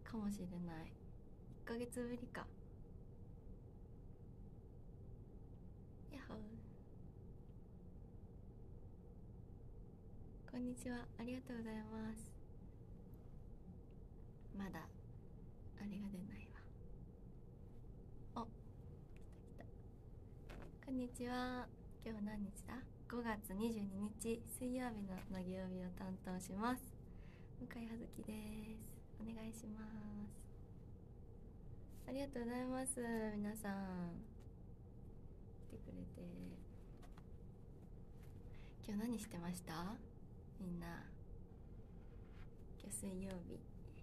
かもしれない。1ヶ月ぶりか。やっほー。こんにちは、ありがとうございます。まだあれが出ないわ。お、来た来た。こんにちは。今日何日だ？ 5 月22日水曜日の乃木曜日を担当します向井葉月です。お願いします。ありがとうございます。皆さん来てくれて。今日何してました？みんな。今日水曜日。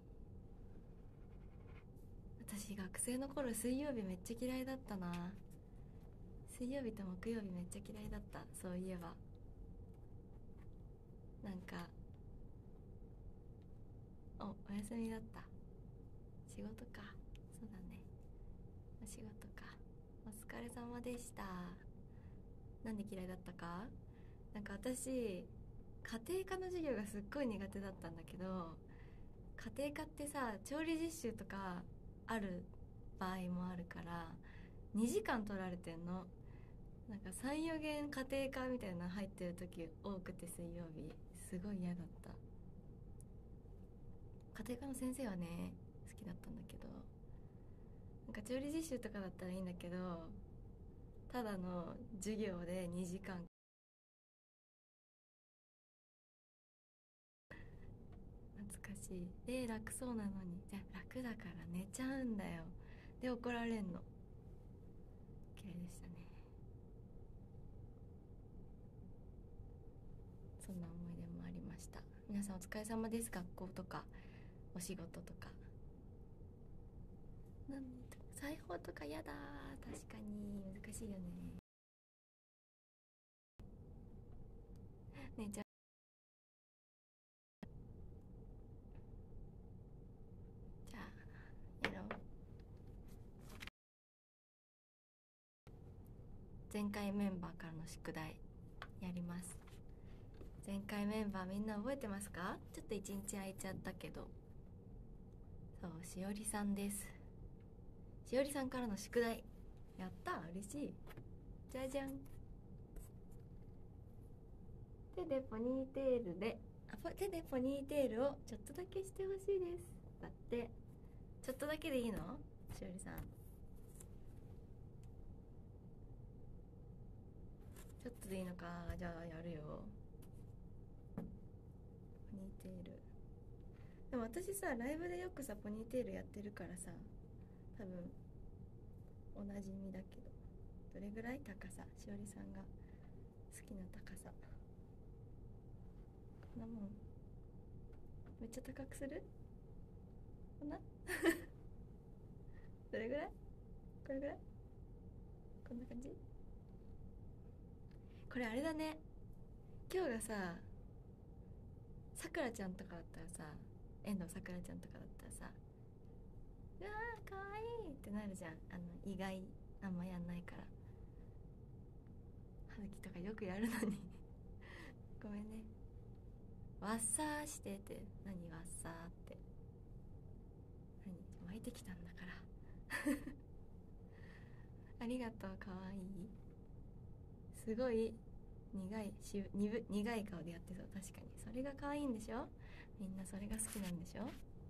私学生の頃水曜日めっちゃ嫌いだったな。水曜日と木曜日めっちゃ嫌いだった。そういえばなんかお休みだった。仕事か。そうだね、お仕事か。お疲れ様でした。なんで嫌いだったか。なんか私家庭科の授業がすっごい苦手だったんだけど、家庭科ってさ調理実習とかある場合もあるから2時間取られてんの。なんか34限家庭科みたいなの入ってる時多くて、水曜日すごい嫌だった。家庭科の先生はね好きだったんだけど、なんか調理実習とかだったらいいんだけど、ただの授業で2時間。懐かしい。楽そうなのに。じゃあ楽だから寝ちゃうんだよ。で怒られんの。嫌いでしたね。そんな思い出もありました。皆さんお疲れ様です。学校とかお仕事とか。なん裁縫とかやだ。確かに難しいよね。ねえちゃん、じゃあやろう。前回メンバーからの宿題やります。前回メンバーみんな覚えてますか？ちょっと一日空いちゃったけど。そう、しおりさんです。しおりさんからの宿題。やった、嬉しい。じゃじゃん。手でポニーテールで手でポニーテールをちょっとだけしてほしいです。だってちょっとだけでいいの？しおりさんちょっとでいいのか。じゃあやるよ。ポニーテール。でも私さライブでよくさポニーテールやってるからさ、多分おなじみだけど、どれぐらい高さ、しおりさんが好きな高さ。こんなもん。めっちゃ高くする？こんなどれぐらい？これぐらい？こんな感じ？これあれだね、今日がささくらちゃんとかだったらさ、遠藤さくらちゃんとかだったらさ、うわーかわいいってなるじゃん。意外、あんまやんないから。葉月とかよくやるのにごめんね。わっさーしてって、何わっさーって、何湧いてきたんだからありがとう、かわいい。すごい苦い顔でやってそう。確かにそれが可愛いんでしょ。みんなそれが好きなんでしょ。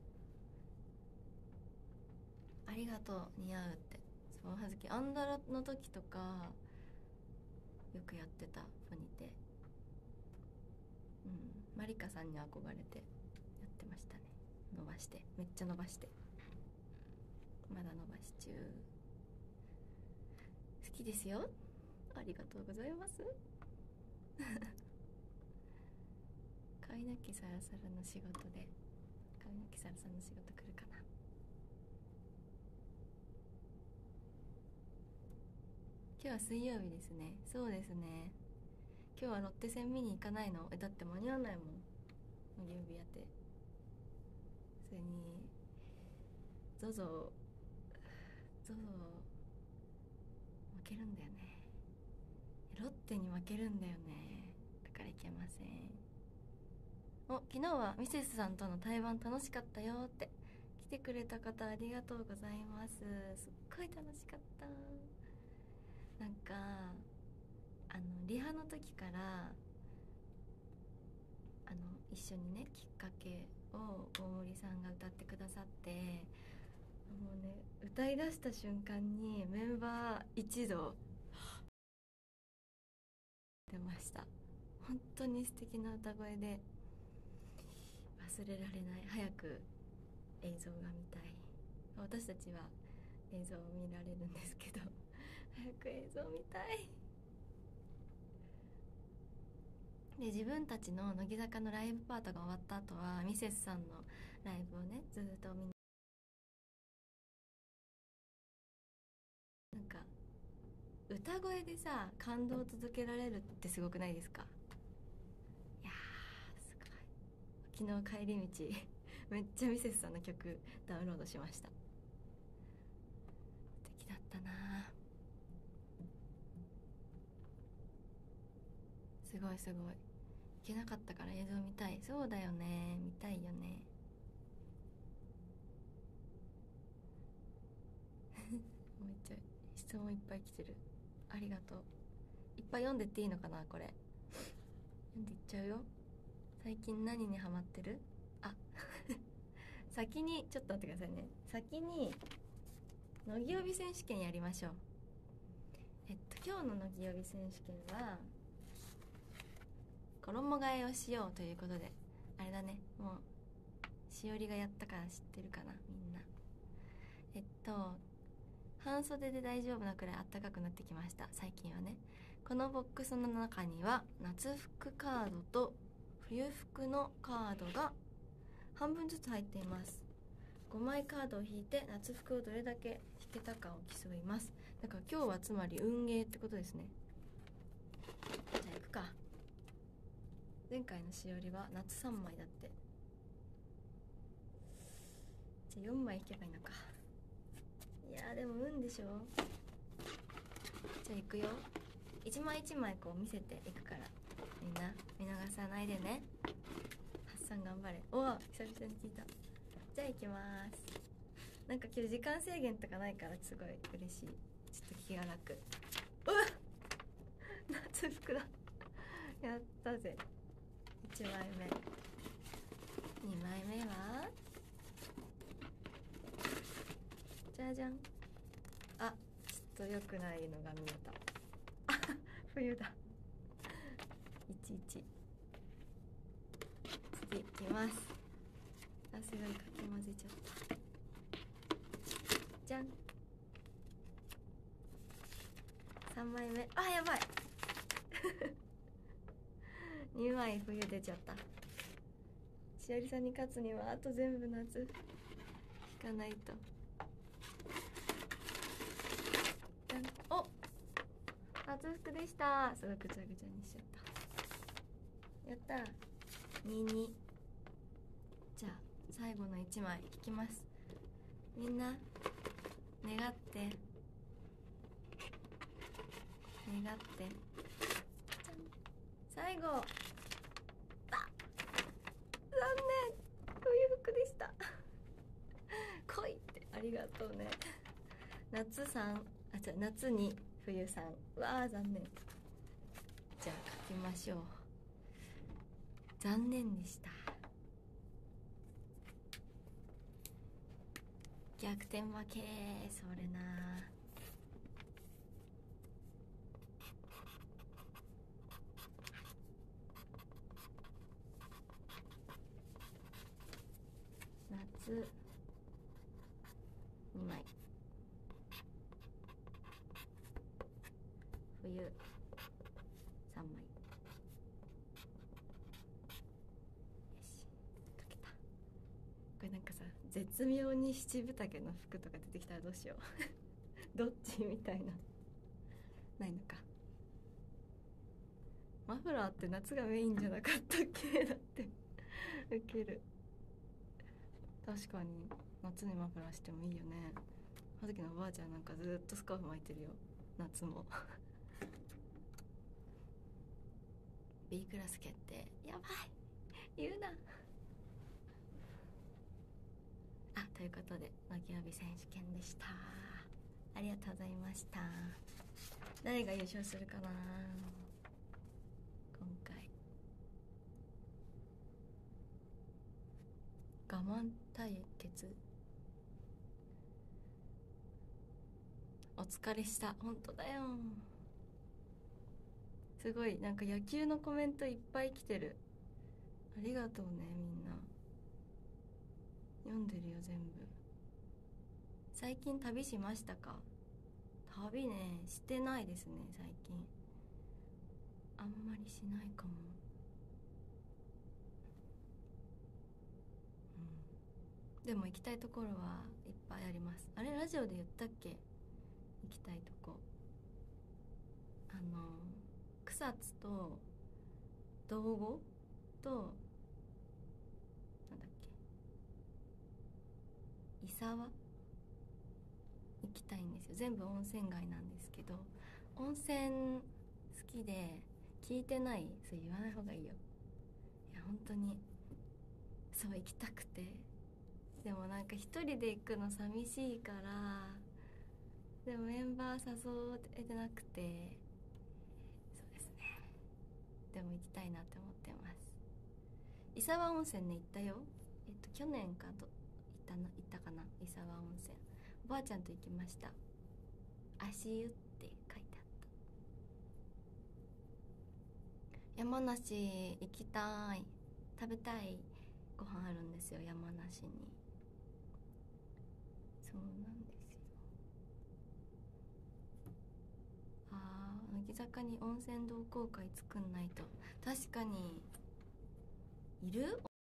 ありがとう、似合うって。そう、葉月アンダラの時とかよくやってた、ポニテ。マリカさんに憧れてやってましたね。伸ばして、めっちゃ伸ばして。まだ伸ばし中。好きですよ。ありがとうございます髪の毛サラサラの仕事で、髪の毛サラサラの仕事来るかな。今日は水曜日ですね。そうですね。今日はロッテ戦見に行かないの？だって間に合わないもん、指当て。それにゾゾ負けるんだよね。ロッテに負けるんだよね。だからいけません。昨日はミセスさんとの対バン楽しかったよって来てくれた方ありがとうございます。すっごい楽しかった。なんかリハの時から一緒にね、きっかけを大森さんが歌ってくださって、もうね、歌いだした瞬間にメンバー一同出ました。本当に素敵な歌声で忘れられない。早く映像が見たい。私たちは映像を見られるんですけど早く映像見たい。で、自分たちの乃木坂のライブパートが終わった後はミセスさんのライブをね、ずっと見、なんか歌声でさ、感動を続けられるってすごくないですか？いやー、すごい。昨日帰り道めっちゃミセスさんの曲ダウンロードしました。素敵だったな。すごいすごい。行けなかったから映像見たい。そうだよね、見たいよねめっちゃ質問いっぱい来てる。ありがとう。いっぱい読んでっていいのかな、これ。読んでいっちゃうよ。最近何にハマってる？あ先にちょっと待ってくださいね。先に乃木曜日選手権やりましょう。今日の乃木曜日選手権は衣替えをしようということで、あれだね、もうしおりがやったから知ってるかな、みんな。半袖で大丈夫なくらい暖かくなってきました、最近はね。このボックスの中には夏服カードと冬服のカードが半分ずつ入っています。5枚カードを引いて夏服をどれだけ引けたかを競います。だから今日はつまり運ゲーってことですね。じゃあ行くか。前回のしおりは夏3枚だって。じゃあ4枚引けばいいのか。いやー、でも運でしょ。じゃあ行くよ。一枚一枚こう見せていくから、みんな見逃さないでね。ハッサン頑張れ。おお、久々に聞いた。じゃあ行きます。なんか今日時間制限とかないからすごい嬉しい。ちょっと気が楽。うわっ、夏服だやったぜ。1枚目。2枚目はじゃじゃん。あ、ちょっと良くないのが見えた。あ、冬だ。11。次いきます。あ、すごいかき混ぜちゃった。じゃん。3枚目。あ、やばい2枚冬出ちゃった。しおりさんに勝つにはあと全部夏引かないと。お、夏服でした。すごいぐちゃぐちゃにしちゃった。やったー。22。じゃあ最後の1枚引きます。みんな願って願って。最後、あ、残念、冬服でした来いって。ありがとうね。夏3、あ、じゃ夏2、冬3。わあ、残念。じゃあ書きましょう。残念でした。逆転負け。それな。夏2枚、冬3枚。よし、解けた。これなんかさ、絶妙に七分丈の服とか出てきたらどうしようどっちみたいな。ないのか。マフラーって夏がメインじゃなかったっけだってウケる。確かに夏にマフラーしてもいいよね。葉月のおばあちゃんなんかずっとスカーフ巻いてるよ、夏もB クラス決定。やばい、言うな。あ、とということで乃木曜日選手権でした。ありがとうございました。誰が優勝するかな今回。我慢対決、お疲れした。本当だよ。すごいなんか野球のコメントいっぱい来てる。ありがとうね、みんな読んでるよ全部。最近旅しましたか？旅ね、してないですね最近。あんまりしないかも。でも行きたいところはいっぱいあります。あれラジオで言ったっけ？行きたいとこ、草津と道後となんだっけ、伊沢行きたいんですよ。全部温泉街なんですけど、温泉好きで聞いてない、そう言わない方がいいよ。いや本当にそう行きたくて、でもなんか一人で行くの寂しいから、でもメンバー誘えてなくて、そうですね。でも行きたいなって思ってます。伊沢温泉ね、行ったよ。去年かと行ったかな。伊沢温泉おばあちゃんと行きました。足湯って書いてあった。山梨行きたい。食べたいご飯あるんですよ、山梨に。そうなんですよ。乃木坂に温泉同好会作んないと。確かにいる。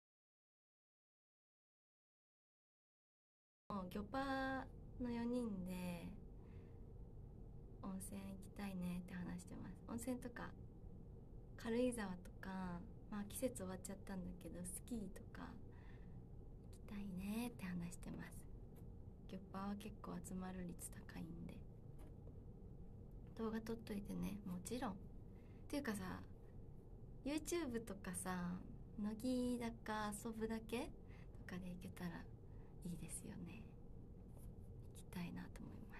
魚パの4人で温泉行きたいねって話してます。温泉とか軽井沢とか、まあ季節終わっちゃったんだけどスキーとか行きたいねって話してます。魚パは結構集まる率高いんで動画撮っといてね。もちろん。っていうかさ、 YouTube とかさ、乃木坂遊ぶだけとかで行けたらいいですよね。行きたいなと思います。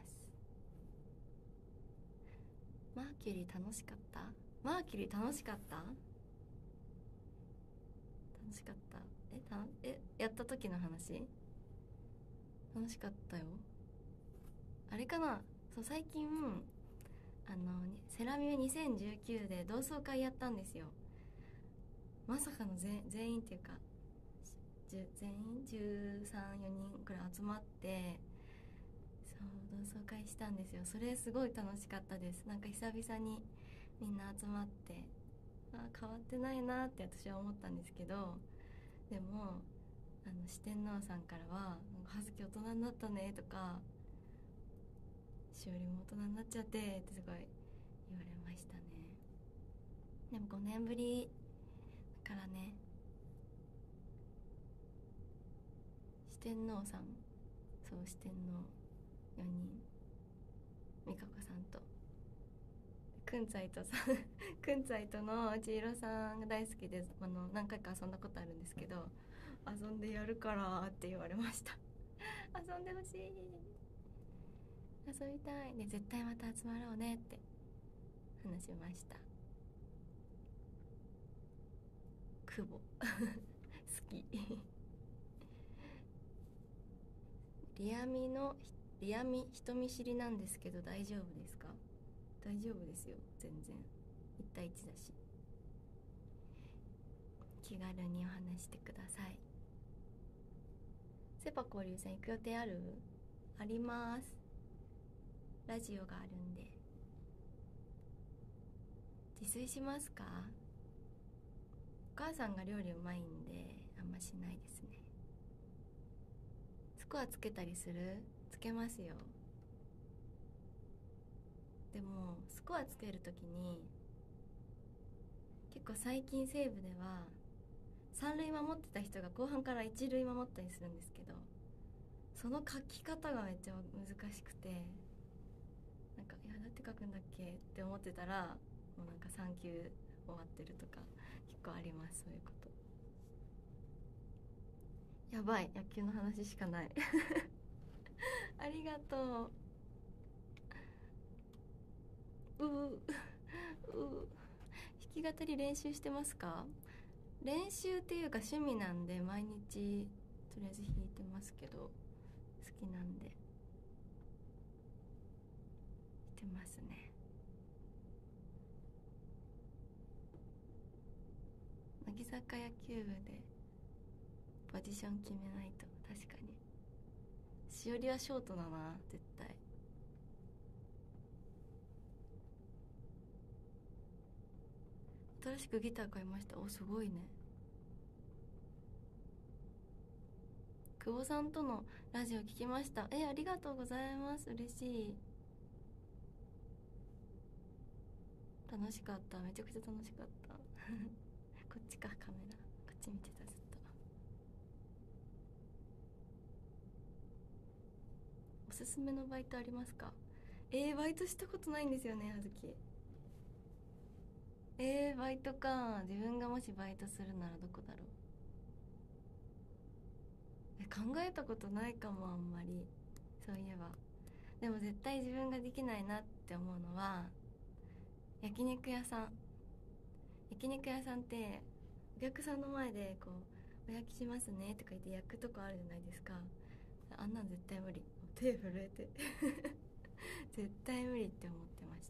マーキュリー楽しかった？マーキュリー楽しかった？楽しかった。やった時の話？楽しかったよ。あれかな、そう最近セラミュ2019で同窓会やったんですよ。まさかの全員っていうか全員13、4人くらい集まって、そう同窓会したんですよ。それすごい楽しかったです。なんか久々にみんな集まって、変わってないなって私は思ったんですけど、でも四天王さんからは「葉月大人になったね」とか「しおりも大人になっちゃって」ってすごい言われましたね。でも5年ぶりだからね。四天王さん、そう四天王4人、美香子さんとくんちゃいとさくんちゃいとの千尋さんが大好きで、何回か遊んだことあるんですけど、遊んでやるからって言われました遊んでほしい、遊びたいね、絶対また集まろうねって話しました。久保好きリアミ人見知りなんですけど大丈夫ですか？大丈夫ですよ、全然1対1だし、気軽にお話してください。セパ交流戦行く予定ある？あります。ラジオがあるんで。自炊しますか？お母さんが料理うまいんであんましないですね。スコアつけたりする？つけますよ。でもスコアつけるときに結構最近西武では三塁守ってた人が後半から一塁守ったりするんですけど、その書き方がめっちゃ難しくて、なんかいやどうやって書くんだっけって思ってたらもうなんか3球終わってるとか結構あります。そういうこと。 やばい、野球の話しかないありがとう。弾き語り練習してますか？練習っていうか趣味なんで毎日とりあえず弾いてますけど、好きなんで弾いてますね。乃木坂野球部でポジション決めないと。確かにしおりはショートだな絶対。新しくギター買いました。お、すごいね。久保さんとのラジオ聞きました。ありがとうございます。嬉しい。楽しかった。めちゃくちゃ楽しかったこっちか、カメラこっち見てた、ずっと。おすすめのバイトありますか？バイトしたことないんですよね、はずき。バイトか。自分がもしバイトするならどこだろう。考えたことないかも、あんまり。そういえば。でも絶対自分ができないなって思うのは焼肉屋さん。焼肉屋さんってお客さんの前でこう「お焼きしますね」とか言って焼くとこあるじゃないですか。あんなん絶対無理。手震えて絶対無理って思ってました。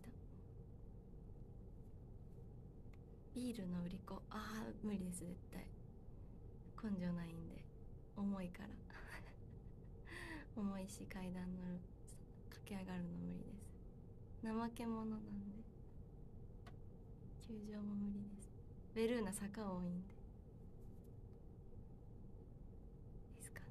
ビールの売り子、無理です。絶対根性ないんで。重いから重いし階段乗る駆け上がるの無理です。怠け者なんで。球場も無理です。ベルーナ坂多いんで。ですかね。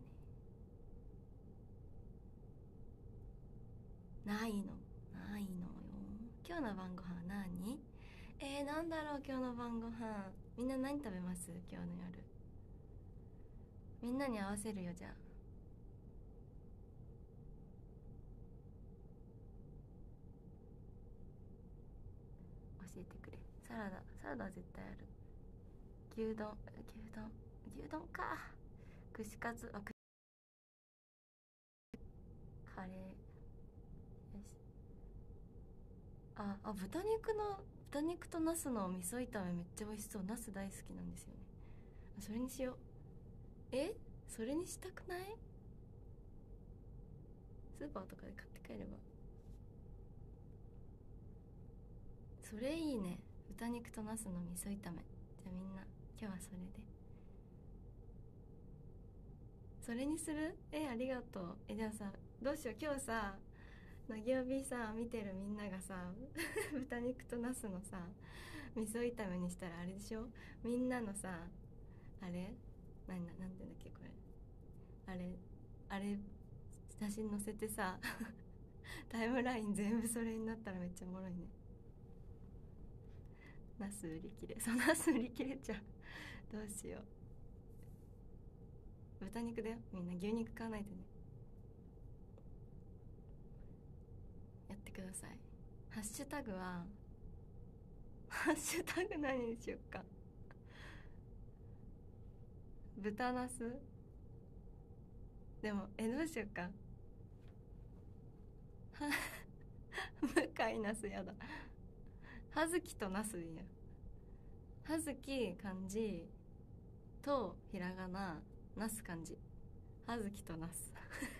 ないのないのよ。今日の晩ご飯何？なんだろう。今日の晩ご飯みんな何食べます？今日の夜。みんなに合わせるよ。じゃあ教えてくれ。サラダは絶対ある。牛丼か。串カツ、カレー。よし。豚肉とナスの味噌炒めめっちゃ美味しそう。ナス大好きなんですよね。それにしよう。それにしたくない？スーパーとかで買って帰れば。それいいね。豚肉とナスの味噌炒め。じゃあみんな今日はそれで。それにする？ありがとう。じゃあさ、どうしよう。今日さ、なぎおびさ見てるみんながさ豚肉とナスのさ味噌炒めにしたらあれでしょ。みんなのさ、あれなんて言うんだっけこれ。あれ写真載せてさタイムライン全部それになったらめっちゃおもろいね。ナス売り切れ。ナス売り切れちゃうどうしよう。豚肉だよ。みんな牛肉買わないとね。やってください。ハッシュタグ何にしよっか。豚ナス。でもどうしよっか。向井ナスやだ。葉月とナスでいいや。葉月漢字とひらがな、ナス漢字。葉月とナス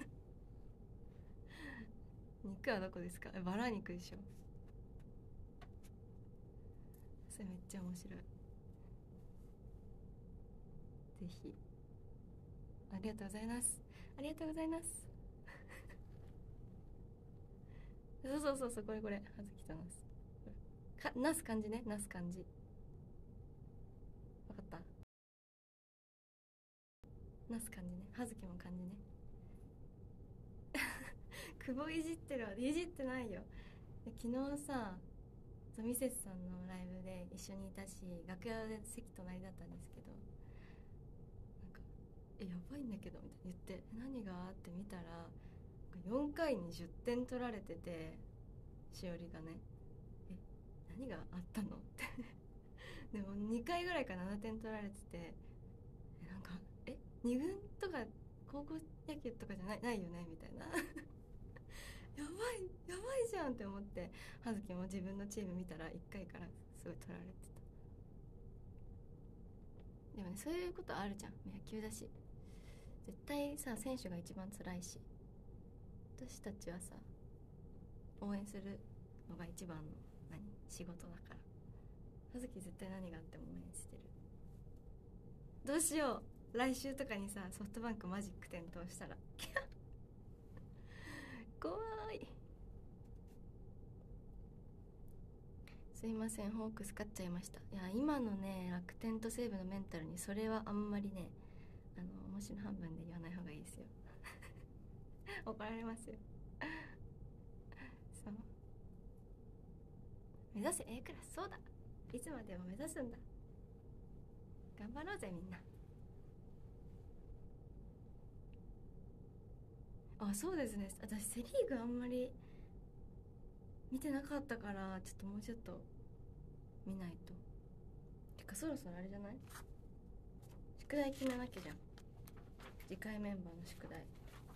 肉はどこですか？バラ肉でしょ。それめっちゃ面白い。ぜひ。ありがとうございます。ありがとうございますそうこれ葉月とナス。ナス漢字ね。ナス漢字。わかった。ナス漢字ね。葉月も漢字ね。久保いじってるわ。いじってないよ。昨日さ、ミセスさんのライブで一緒にいたし、楽屋で席隣だったんですけど、なんかやばいんだけどみたいに言って、何がって見たら4回に10点取られてて、しおりがね、何があったのってでも2回ぐらいから7点取られてて、なんか 2軍とか高校野球とかじゃないよねみたいなやばいじゃんって思って、葉月も自分のチーム見たら1回からすごい取られてた。でもね、そういうことあるじゃん、野球だし。絶対さ、選手が一番辛いし、私たちはさ、応援するのが一番の仕事だから。葉月絶対何があっても応援してる。どうしよう、来週とかにさ、ソフトバンクマジック点灯したら怖い。すいません、ホークス勝っちゃいました。いや、今のね、楽天と西武のメンタルにそれはあんまりね、面白半分で言わない方がいいですよ怒られますよそう、目指せ A クラス。そうだ、いつまでも目指すんだ。頑張ろうぜみんな。あ、そうですね、私セリーグあんまり見てなかったから、ちょっともうちょっと見ないと。てかそろそろあれじゃない、宿題決めなきゃじゃん、次回メンバーの宿題。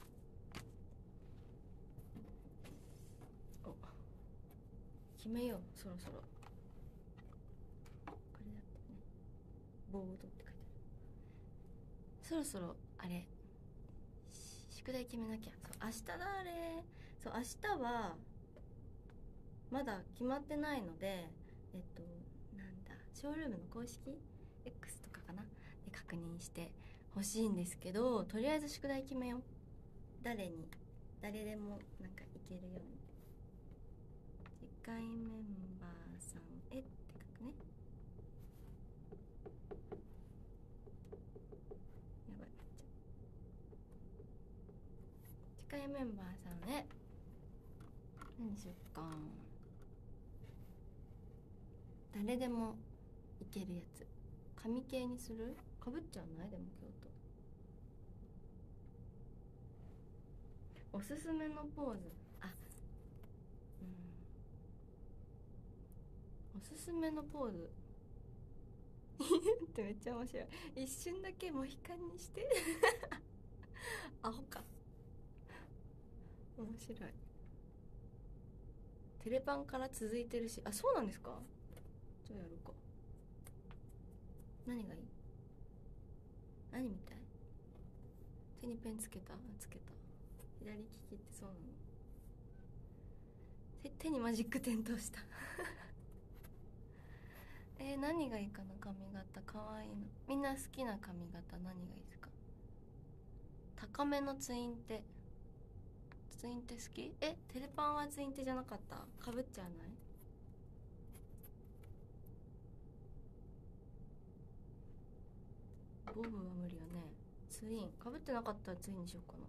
お、決めよう、そろそろ。これだってね、ボードって書いてある。そろそろあれ、宿題決めなきゃ。そう、明日だ。あれ、そう、明日はまだ決まってないので、なんだ、ショールームの公式 X とかかなで確認してほしいんですけど、とりあえず宿題決めよう。誰でもなんかいけるように。次回メンバーさんへって書くね。やばい、次回メンバーさんへ何しよっか。誰でもいけるやつ、神系にする？かぶっちゃわない？でも京都おすすめのポーズ、おすすめのポーズってめっちゃ面白い。一瞬だけモヒカンにしてアホか。面白い。テレパンから続いてるし。あ、そうなんですか？じゃあやるか。何がいい？何みたい？手にペンつけた？つけた。左利きってそうなの？手にマジック点灯した何がいいかな。髪型かわいいの。みんな好きな髪型何がいいですか？高めのツインテ好き？テレパンはツインテじゃなかった？かぶっちゃわない？ボブは無理よね。ツインかぶってなかったらツインにしようかな。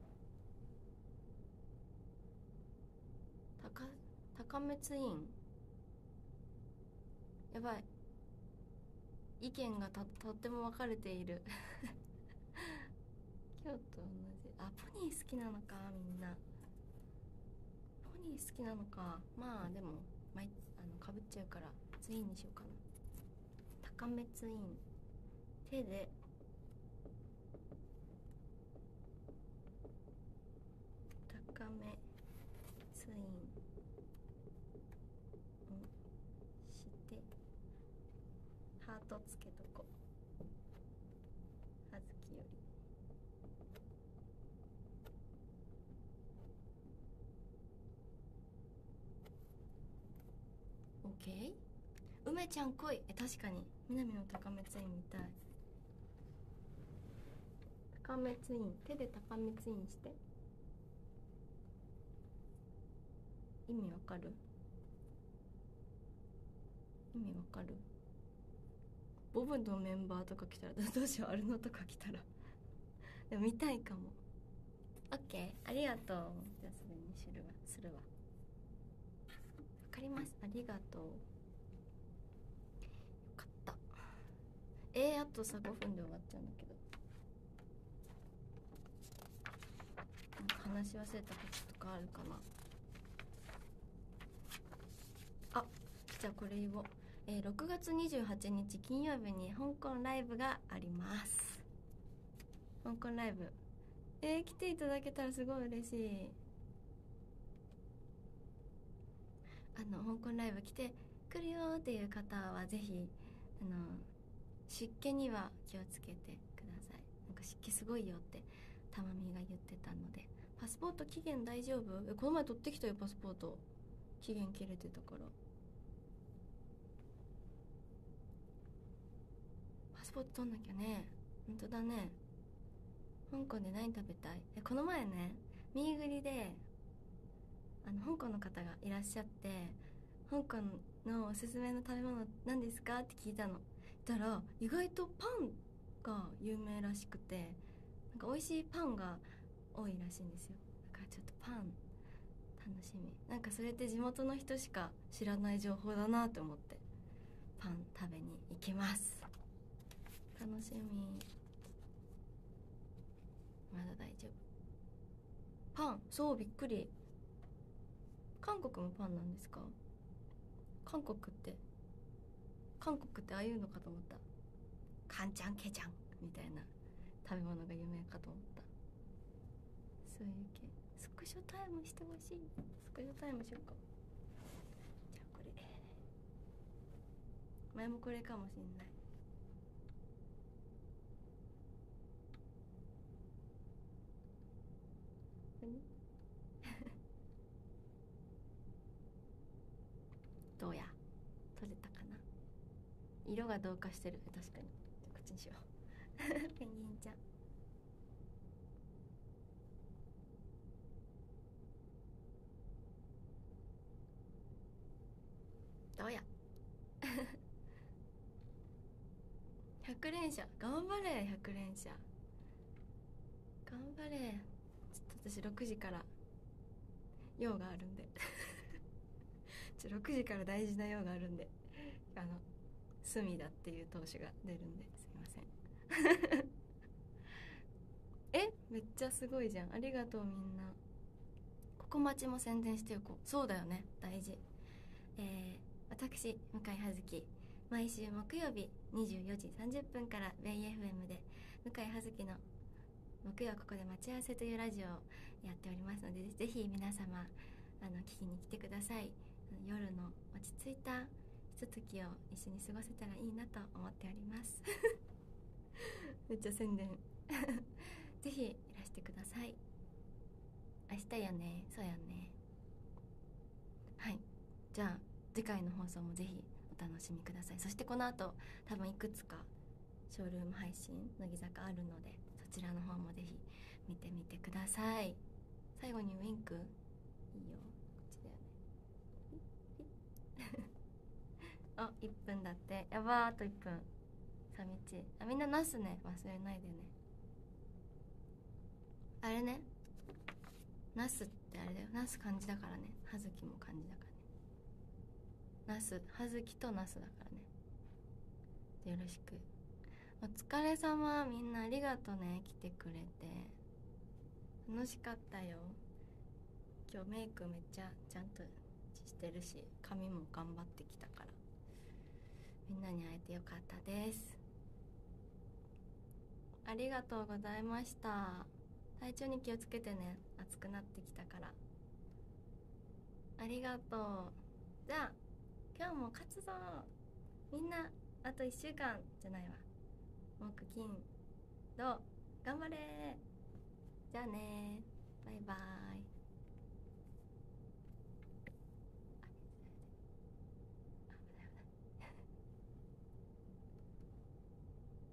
高めツイン。やばい、意見がとっても分かれている今日と同じ。あ、ポニー好きなのか。みんなポニー好きなのか。まあでもかぶっちゃうからツインにしようかな。高めツイン。手で高めツインしてハートつけとこ。はずきよりオッケー。梅ちゃん来い。確かに南の高めツイン見たい。高めツイン、手で高めツインして。意味わかる？意味わかる？ボブのメンバーとか来たらどうしよう。アルノとか来たらでも見たいかも。オッケー、ありがとう。じゃあそれにするわ。わかります、ありがとう。よかった。あとさ5分で終わっちゃうんだけど、なんか話し忘れたこととかあるかな。あ、じゃあこれ言おう。6月28日金曜日に香港ライブがあります。 香港ライブ。来ていただけたらすごい嬉しい。香港ライブ来てくるよっていう方はぜひ湿気には気をつけてください。なんか湿気すごいよってたまみが言ってたので。パスポート期限大丈夫？この前取ってきたよ、パスポート。期限切れてたから。パスポート取んなきゃね。ほんとだね。香港で何食べたい？この前ね、ミーグリで香港の方がいらっしゃって、香港のおすすめの食べ物何ですかって聞いたの。たら意外とパンが有名らしくて、なんか美味しいパンが多いらしいんですよ。だからちょっとパン楽しみ。なんかそれって地元の人しか知らない情報だなと思ってパン食べに行きます。楽しみ。まだ大丈夫。パン、そう、びっくり。韓国もパンなんですか？韓国ってああいうのかと思った。カンチャンケジャンみたいな食べ物が有名かと思った。そういう系。スクショタイムしてほしい。スクショタイムしようか。じゃあこれ前もこれかもしんない。どうや、撮れたかな。色が同化してる。確かに。こっちにしよう。ペンギンちゃんどうや。100連射頑張れ。100連射頑張れ。ちょっと私6時から用があるんで6時から大事な用があるんで、隅田っていう投手が出るんですいませんめっちゃすごいじゃん。ありがとうみんな。ここ町も宣伝しておこう。そうだよね、大事。私向井葉月、毎週木曜日24時30分からベイ FM で向井葉月の木曜ここで待ち合わせというラジオをやっておりますので、ぜひ皆様聞きに来てください。夜の落ち着いたひとときを一緒に過ごせたらいいなと思っておりますめっちゃ宣伝ぜひいらしてください。明日やね。そうやね。はい、じゃあ次回の放送もぜひお楽しみください。そしてこの後多分いくつかショールーム配信乃木坂あるので、そちらの方もぜひ見てみてください。最後にウインクいいよ。こっちだよねあ、1分だって。やばー、あと1分。さみち。みんなナスね、忘れないでね。あれね、ナスってあれだよ。ナス漢字だからね。葉月も漢字だからね。ナス、葉月とナスだからね。よろしく。お疲れ様。みんなありがとね、来てくれて。楽しかったよ。今日メイクめっちゃちゃんとしてるし、髪も頑張ってきたからみんなに会えてよかったです。ありがとうございました。体調に気をつけてね。暑くなってきたから。ありがとう。じゃあ今日も勝つぞ。みんなあと1週間じゃないわ、木金土頑張れ。じゃあね、バイバイ。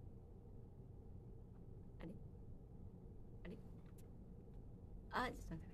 あれあれ、あ、ちょっと待って。